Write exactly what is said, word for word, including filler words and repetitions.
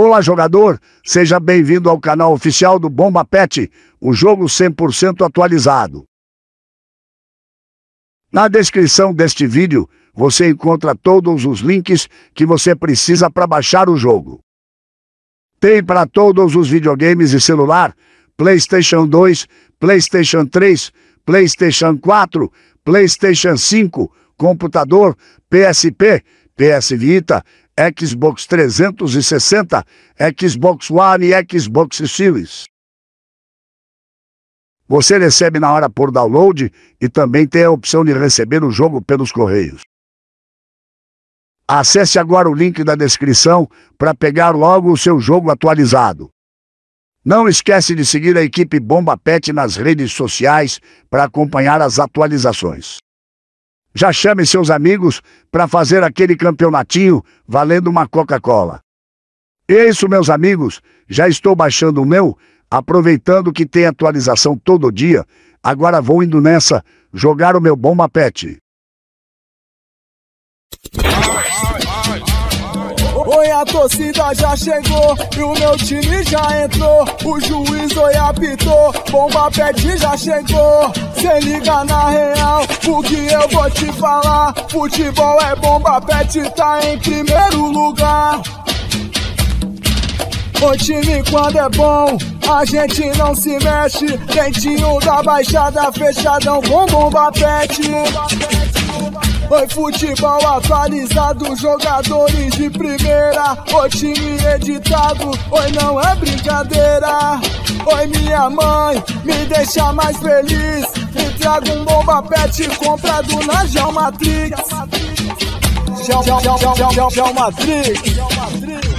Olá, jogador! Seja bem-vindo ao canal oficial do Bomba Pet, o jogo cem por cento atualizado. Na descrição deste vídeo, você encontra todos os links que você precisa para baixar o jogo. Tem para todos os videogames e celular, PlayStation dois, PlayStation três, PlayStation quatro, PlayStation cinco, computador, P S P, P S Vita, Xbox trezentos e sessenta, Xbox One e Xbox Series. Você recebe na hora por download e também tem a opção de receber o jogo pelos correios. Acesse agora o link da descrição para pegar logo o seu jogo atualizado. Não esquece de seguir a equipe Bomba Pet nas redes sociais para acompanhar as atualizações. Já chame seus amigos para fazer aquele campeonatinho valendo uma Coca-Cola. E é isso, meus amigos, já estou baixando o meu, aproveitando que tem atualização todo dia, agora vou indo nessa, jogar o meu Bomba Pet. Oi, a torcida já chegou e o meu time já entrou. O juiz oi apitou, Bomba Pet já chegou. Cê liga na real, porque eu vou te falar. Futebol é Bomba Pet, tá em primeiro lugar. O time quando é bom, a gente não se mexe. Dentinho da baixada, fechadão com Bomba Pet. Oi, futebol atualizado, jogadores de primeira. O time editado, oi, não é brincadeira. Oi, minha mãe, me deixa mais feliz. Me traga um Bomba Pet comprado na Geomatrix. Geomatrix.